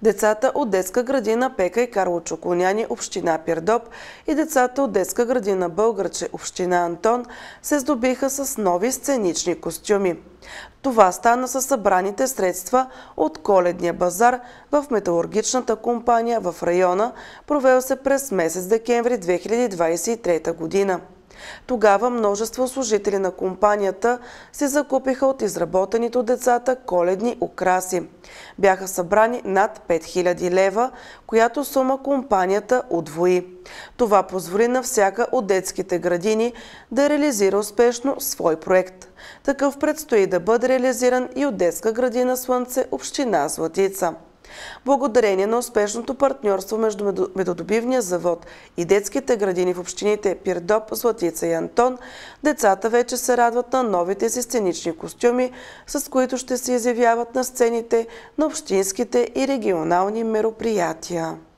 Децата от детска градина Пека и Карло Чоконяни, община Пирдоп, и децата от детска градина Българче, община Антон, се здобиха с нови сценични костюми. Това стана със събраните средства от коледния базар в металургичната компания в района, провел се през месец декември 2023 година. Тогава множество служители на компанията се закупиха от изработените от децата коледни украси. Бяха събрани над 5000 лева, която сума компанията удвои. Това позволи на всяка от детските градини да реализира успешно свой проект. Такъв предстои да бъде реализиран и от детска градина Слънце, община Златица. Благодарение на успешното партньорство между Медодобивния завод и детските градини в общините Пирдоп, Златица и Антон, децата вече се радват на новите си сценични костюми, с които ще се изявяват на сцените на общинските и регионални мероприятия.